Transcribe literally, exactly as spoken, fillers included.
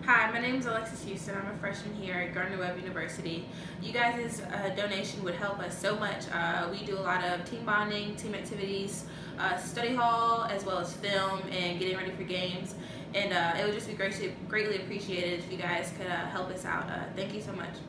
Hi, my name is Alexis Houston. I'm a freshman here at Gardner-Webb University. You guys' uh, donation would help us so much. Uh, we do a lot of team bonding, team activities, uh, study hall, as well as film and getting ready for games. And uh, it would just be greatly, greatly appreciated if you guys could uh, help us out. Uh, thank you so much.